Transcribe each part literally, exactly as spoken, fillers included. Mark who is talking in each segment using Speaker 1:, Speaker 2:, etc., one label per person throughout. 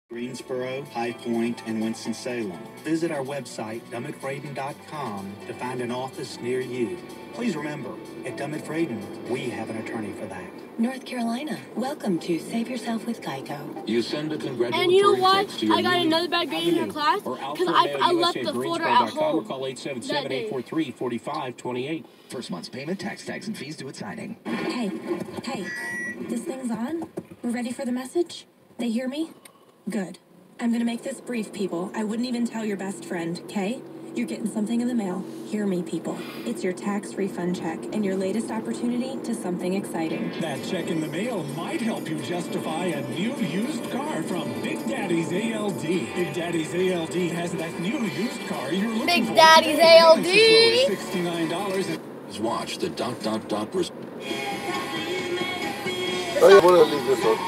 Speaker 1: Greensboro, High Point, and Winston-Salem. Visit our website, Dummett Fraden dot com, to find an office near you. Please remember, at Dummett Fraden, we have an attorney for that.
Speaker 2: North Carolina, welcome to Save Yourself with Geico.
Speaker 3: You send a congratulatory
Speaker 4: and you know what?
Speaker 3: text to your
Speaker 4: I got
Speaker 3: newly
Speaker 4: another bad grade in her class because I, I left the folder at home.
Speaker 3: Or call eight seven seven, eight four three, four five two eight.
Speaker 5: First month's payment, tax, tax, and fees due at signing.
Speaker 6: Hey, hey, this thing's on? We're ready for the message? They hear me? Good. I'm gonna make this brief, people. I wouldn't even tell your best friend, okay? You're getting something in the mail. Hear me, people. It's your tax refund check and your latest opportunity to something exciting.
Speaker 7: That check in the mail might help you justify a new used car from Big Daddy's A L D. Big Daddy's A L D has that new used car you're looking
Speaker 4: Big
Speaker 7: for.
Speaker 4: Big Daddy's A L D!
Speaker 7: sixty-nine dollars.
Speaker 3: Watch the dot dot dot. Res-
Speaker 8: I want to leave this one.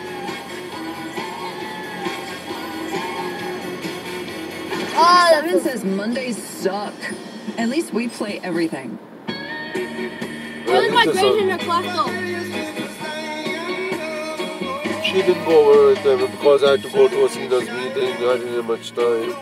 Speaker 9: Oh, Seven says Mondays suck. At least we play everything.
Speaker 4: Where's my grades in her class though?
Speaker 8: She didn't go over it uh, because I had to go to Aseenas meeting. I didn't have much time.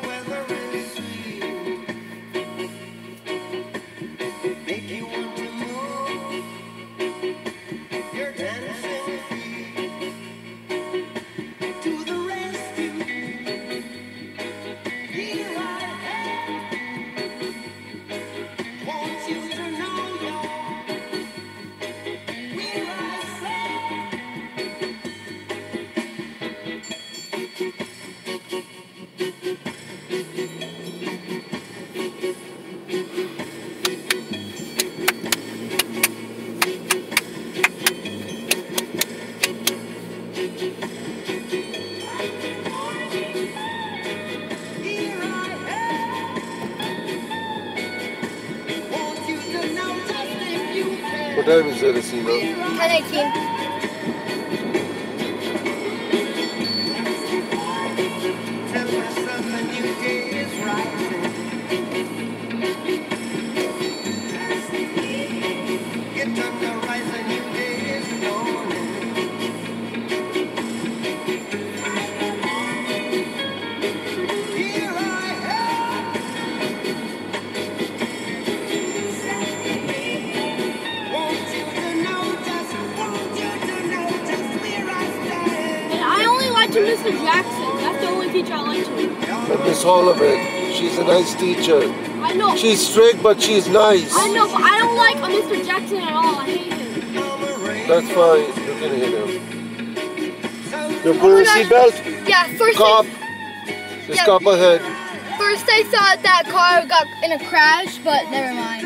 Speaker 8: What time is it, Asina?
Speaker 4: ten eighteen. To Mister Jackson. That's the only teacher I like to.
Speaker 8: And Miss Holloway, she's a nice teacher.
Speaker 4: I know.
Speaker 8: She's strict, but she's nice.
Speaker 4: I know, but I don't like a Mister Jackson at all. I hate him.
Speaker 8: That's fine. You can hit him. You put your seatbelt?
Speaker 4: Yeah, first
Speaker 8: Cop.
Speaker 4: I,
Speaker 8: Just
Speaker 4: yeah,
Speaker 8: cop ahead.
Speaker 4: First I thought that car got in a crash, but never mind.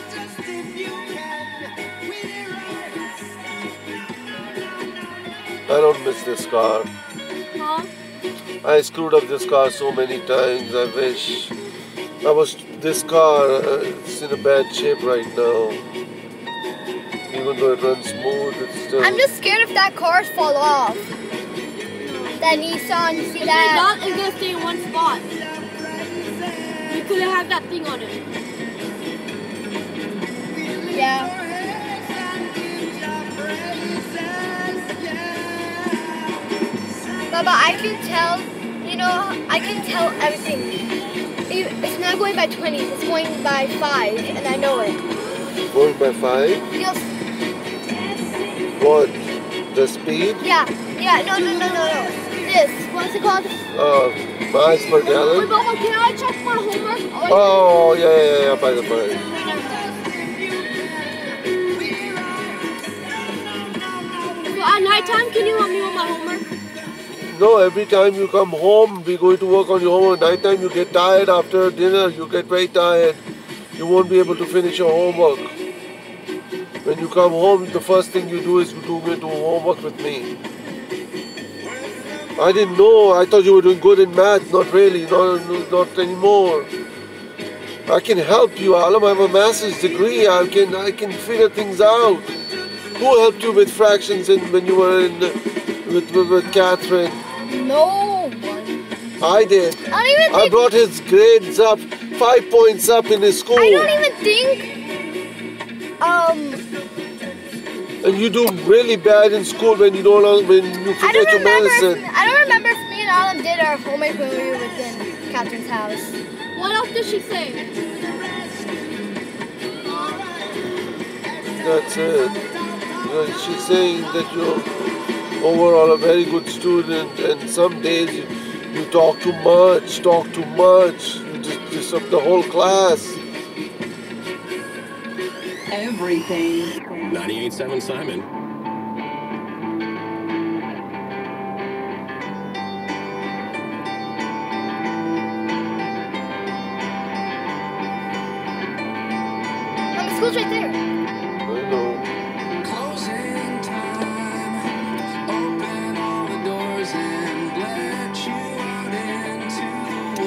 Speaker 8: I don't miss this car.
Speaker 4: Huh?
Speaker 8: I screwed up this car so many times. I wish I was. This car uh, it's in a bad shape right now. Even though it runs smooth, it's still.
Speaker 4: I'm just scared if that car fall off. That Nissan, you see that? That is gonna stay in one spot. You couldn't have that thing on it. Yeah. Baba, I can tell, you know, I can tell everything. It's not going by twenty, it's going by five, and I know it.
Speaker 8: Going by five?
Speaker 4: Yes.
Speaker 8: What? The speed?
Speaker 4: Yeah, yeah, no, no, no, no, no. This, what's it called?
Speaker 8: Uh, miles per gallon?
Speaker 4: Wait, Baba, can I check my homework? Oh,
Speaker 8: oh yeah, yeah, yeah, by the way.
Speaker 4: So at night time, can you help me with my homework?
Speaker 8: No, every time you come home, we're going to work on your homework. Night time you get tired after dinner, you get very tired. You won't be able to finish your homework. When you come home, the first thing you do is you do, do homework with me. I didn't know. I thought you were doing good in math. Not really. Not, not anymore. I can help you, Alam. I have a master's degree. I can I can figure things out. Who helped you with fractions in, when you were in with, with, with Catherine?
Speaker 4: No one.
Speaker 8: I did.
Speaker 4: I don't even
Speaker 8: I brought his grades up, five points up in his school.
Speaker 4: I don't even think, um...
Speaker 8: And you do really bad in school when you don't when you forget your medicine.
Speaker 4: If, I don't remember if me Me and Alan did our homemade when we were within Catherine's house. What else did she say?
Speaker 8: That's it. Uh, she's saying that you're overall a very good student, and some days you, you talk too much, talk too much, you just disrupt the whole class.
Speaker 9: Everything.
Speaker 3: ninety-eight point seven Simon.
Speaker 4: Mom, the school's right there.
Speaker 8: I know.
Speaker 10: Closing time. Open all the doors and let you out into the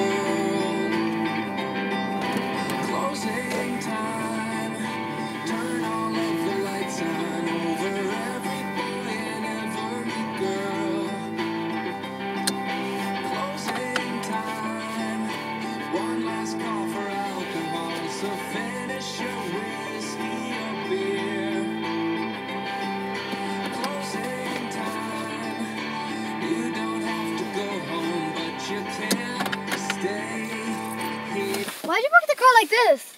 Speaker 10: world. Closing time. Turn all of the lights on over every boy and every girl. Closing time. One last call for alcohol, so finish your whiskey or beer. Closing time. You don't have to go home, but you can't stay here.
Speaker 4: Why'd you park the car like this?